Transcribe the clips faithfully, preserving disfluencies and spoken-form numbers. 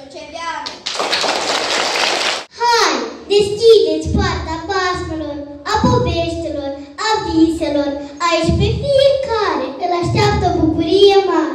Suceveanu! Hai, deschideți poarta basmelor, a poveștilor, a viselor. Aici pe fiecare îl așteaptă o bucurie mare.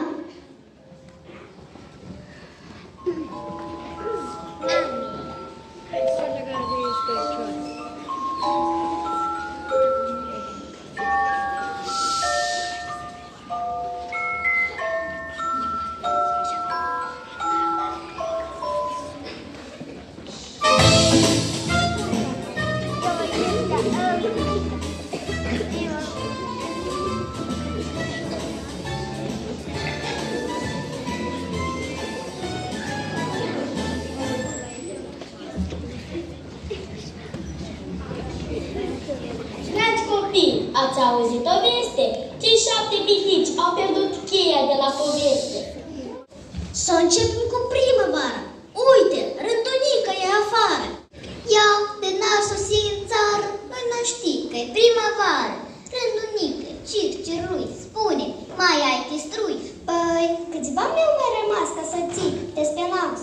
Ați auzit o veste? Cei șapte pitici au pierdut cheia de la poveste. Să începem cu primăvara. Uite, rândunica e afară. Ia, de n-ar sosi în țară, noi n-am ști că e primăvară. Rândunică, circerui, spune, mai ai chistrui. Păi, câțiva mi-au mai rămas ca să ții de spenaus.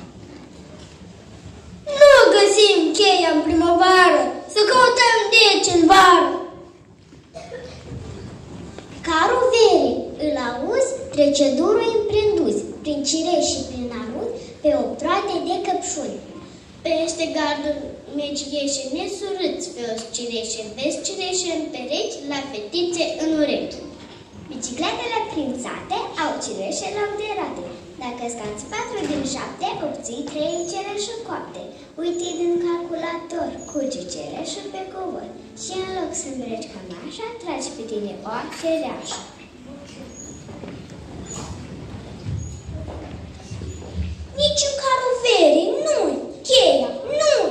Nu găsim cheia în primăvară, să căutăm deci în vară. Carul verii, îl auzi, trece durul împrindus, prin cireși și prin aruz, pe obtroate de căpșuni. Peste gardul meci ieșe nesurâți pe os cireșe, vezi cireșe în perechi, la fetițe în urechi. Bicicletele prin sate au cireșe lauderate. Dacă scanți patru din șapte, obții trei cireșuri coapte. Uite din calculator, cuge cireșul pe covor. Și în loc să îmbreci cămașa, tragi pe tine o cereașă. Nici în carul verii, nu-i, cheia, nu-i!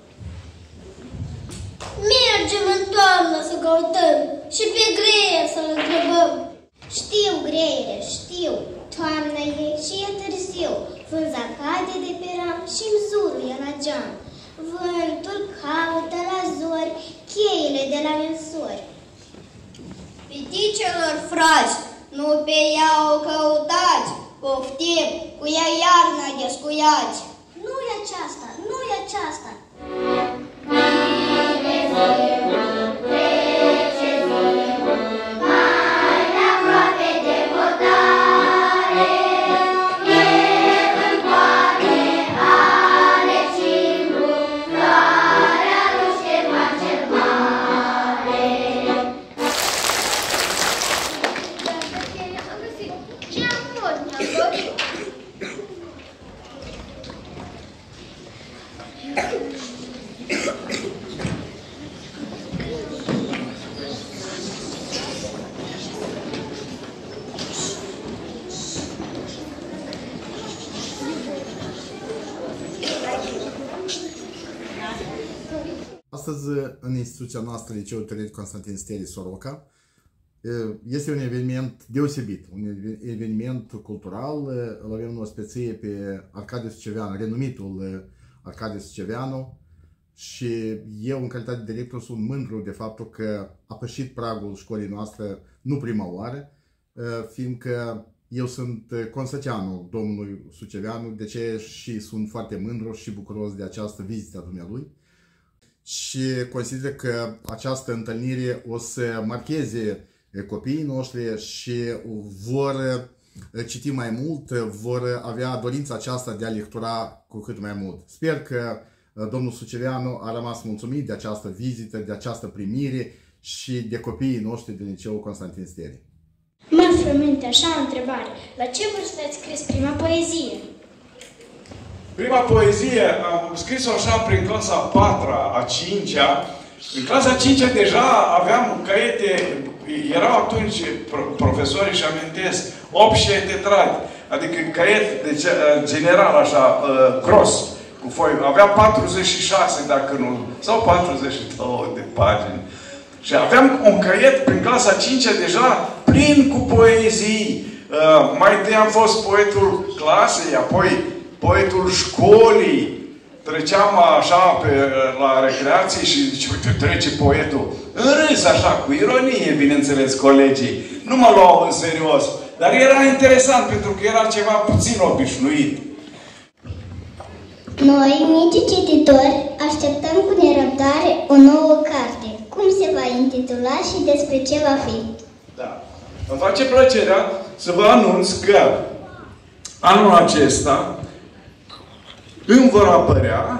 Mergem în toamnă să căutăm și pe greier să-l întrebăm. Știu, greiere, știu, toamnă e și e târziu. Vânza cade de pe ram și-mi zuruie la geam. Vântul caută la zori cheile de la mensori. Piticelor fragi, nu pe ea o căutați, poftim, cu ea iarna descuiați. Nu-i aceasta, nu-i aceasta. Astăzi, în instituția noastră, Liceul Terenit Constantin Steli Soroca, este un eveniment deosebit, un eveniment cultural. Îl avem în ospeție pe Arcadiu Suceveanu, renumitul Arcadiu Suceveanu, și eu, în calitate de director, sunt mândru de faptul că a pășit pragul școlii noastre nu prima oară, fiindcă eu sunt consăteanul domnului Suceveanu, de ce și sunt foarte mândru și bucuros de această vizită a dumnealui. Și consider că această întâlnire o să marcheze copiii noștri și vor citi mai mult, vor avea dorința aceasta de a lectura cu cât mai mult. Sper că domnul Suceveanu a rămas mulțumit de această vizită, de această primire și de copiii noștri din Liceul Constantin Steli. Mă frământe așa o întrebare. La ce vârstă ați scris prima poezie? Prima poezie am scris-o așa prin clasa a patra, a cincea. În clasa a cincea deja aveam caiete, erau atunci profesorii, și amintesc, optsprezece tetradi, adică caiet de general, așa, gros, cu foi. Avea patruzeci și șase, dacă nu, sau patruzeci și două de pagini. Și aveam un caiet prin clasa a cincea deja plin cu poezii. Mai întâi am fost poetul clasei, apoi poetul școlii. Treceam așa pe, la recreații și zice, uite, trece poetul. În râs așa, cu ironie, bineînțeles, colegii. Nu mă luau în serios. Dar era interesant, pentru că era ceva puțin obișnuit. Noi, mici cititori, așteptăm cu nerăbdare o nouă carte. Cum se va intitula și despre ce va fi? Da. Îmi face plăcerea să vă anunț că anul acesta îmi vor apărea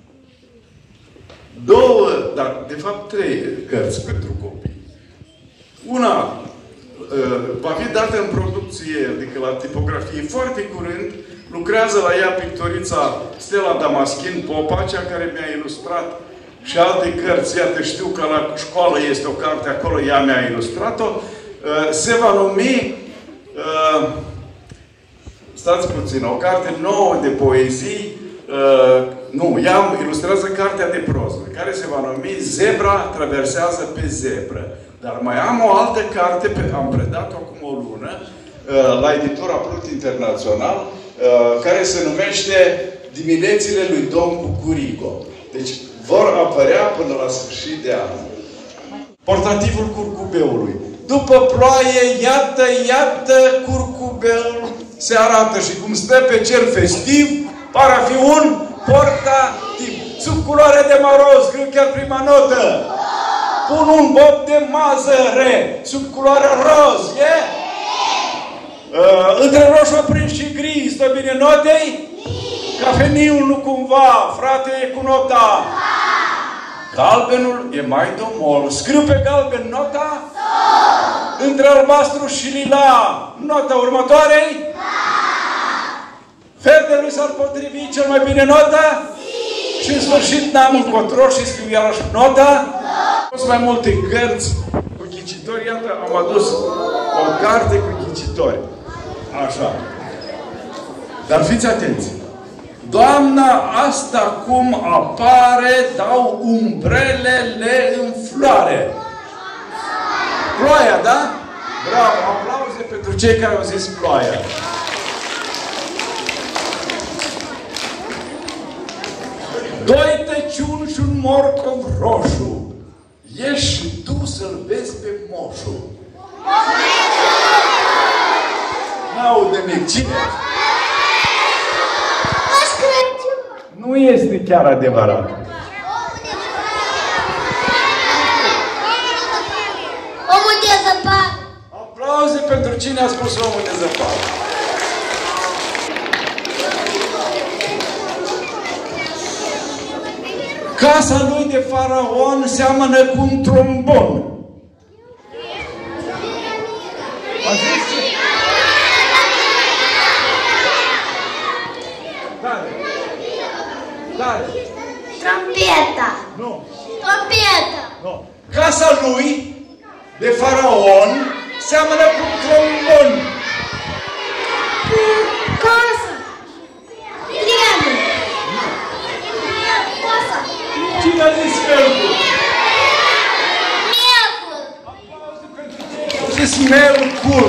două, dar de fapt trei cărți pentru copii. Una uh, va fi dată în producție, adică la tipografie, foarte curând. Lucrează la ea pictorița Stella Damaschin Popa, cea care mi-a ilustrat și alte cărți. Iată, știu că la școală este o carte acolo, ea mi-a ilustrat-o. Uh, se va numi, uh, stați puțin, o carte nouă de poezii. Uh, nu, ea ilustrează cartea de proză, care se va numi Zebra traversează pe zebră. Dar mai am o altă carte, pe, am predat-o acum o lună, uh, la editura Plut Internațional, uh, care se numește Diminețile lui Domn Cucurigo. Deci vor apărea până la sfârșit de an. Portativul curcubeului. După ploaie, iată, iată, curcubeul se arată și cum stă pe cer festiv, pare a fi un portativ. Sub culoare de maroz, scriu chiar prima notă. Pun un bob de mazăre sub culoare roz, e? Uh, între roșu aprins și gri, stă bine notei? Cafeniul nu cumva, frate, e cu nota. Galbenul e mai domol. Scriu pe galben nota? Între albastru și lila, nota următoarei? Verdelui s-ar potrivi cel mai bine nota? Și în sfârșit n-am încotro și scriu iarăși nota? Au fost mai multe cărți cu ghicitori. Iată, am adus o carte cu ghicitori. Așa. Dar fiți atenți. Doamna, asta cum apare, dau umbrelele în floare. Ploaia, da? Bravo! Aplauze pentru cei care au zis ploaia. Doi tăciuni și un morcov roșu. Ieși și tu să-l vezi pe moșu. N-aud nimic. Cine? Nu este chiar adevărat. Omul de zăpadă. Aplauze pentru cine a spus omul de zăpadă. Casa lui de faraon seamănă cu un trombon. Tare. Tare. Trompeta. Nu. Trompeta. Nu. Casa lui de faraon seamănă cu un trombon. Casa. Triangul. Casa. Cine a zis melcul? Melcul. Aplauze pentru cine a zis melcul.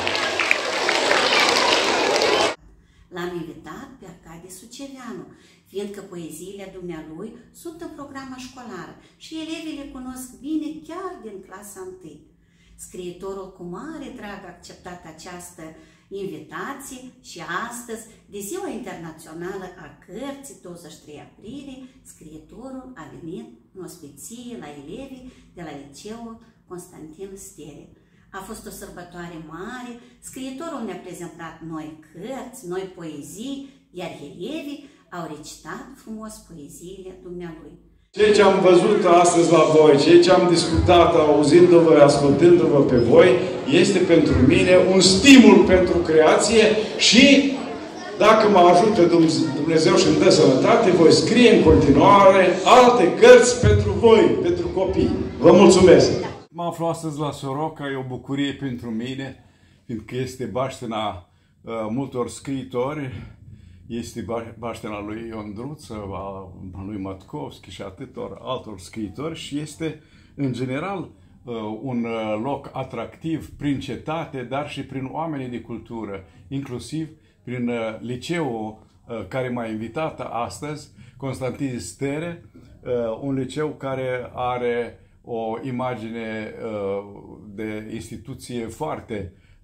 L-am invitat pe Arcadie Suceveanu, fiindcă poeziile dumnealui sunt în programa școlară și elevii le cunosc bine chiar din clasa întâi. Scriitorul cu mare drag a acceptat această invitație și astăzi, de Ziua Internațională a Cărții, douăzeci și trei aprilie, scriitorul a venit în ospiție la elevii de la Liceul Constantin Stere. A fost o sărbătoare mare, scriitorul ne-a prezentat noi cărți, noi poezii, iar elevii au recitat frumos poeziile dumnealui. Ceea ce am văzut astăzi la voi, ceea ce am discutat auzindu-vă, ascultându-vă pe voi, este pentru mine un stimul pentru creație și, dacă mă ajută Dumnezeu și îmi dă sănătate, voi scrie în continuare alte cărți pentru voi, pentru copii. Vă mulțumesc! Mă aflu astăzi la Soroca, e o bucurie pentru mine, fiindcă este baștena uh, multor scriitori, este baștena lui Ion Druță, a lui Matkovski și atâtor altor scriitori și este, în general, uh, un uh, loc atractiv prin cetate, dar și prin oamenii de cultură, inclusiv prin uh, liceul uh, care m-a invitat astăzi, Constantin Stere, uh, un liceu care are o imagine uh, de instituție foarte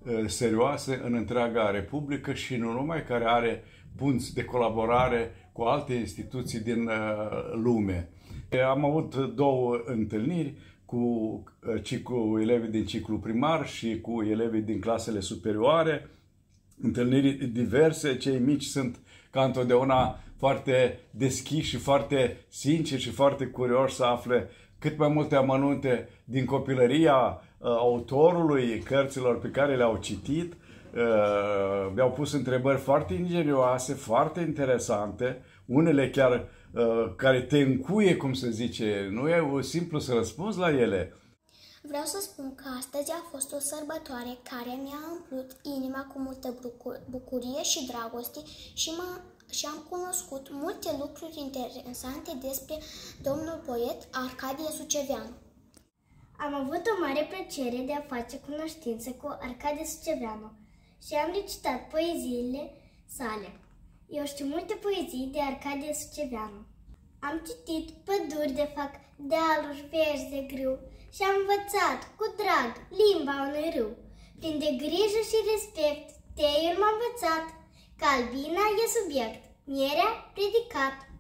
serioase în întreaga Republică și nu numai, care are punți de colaborare cu alte instituții din lume. Am avut două întâlniri cu ciclu, elevii din ciclu primar și cu elevii din clasele superioare, întâlniri diverse. Cei mici sunt ca întotdeauna foarte deschiși și foarte sinceri și foarte curioși să afle cât mai multe amănunte din copilăria autorului cărților pe care le-au citit. Mi-au pus întrebări foarte ingenioase, foarte interesante, unele chiar care te încuie, cum se zice, nu e simplu să răspunzi la ele. Vreau să spun că astăzi a fost o sărbătoare care mi-a umplut inima cu multă bucurie și dragoste și, și am cunoscut multe lucruri interesante despre domnul poet Arcadie Suceveanu. Am avut o mare plăcere de a face cunoștință cu Arcadie Suceveanu și am recitat poeziile sale. Eu știu multe poezii de Arcadie Suceveanu. Am citit Păduri de fac, dealuri verzi de grâu și am învățat cu drag limba unui râu. Prin de grijă și respect, teiul m-a învățat că albina e subiect, mierea predicat.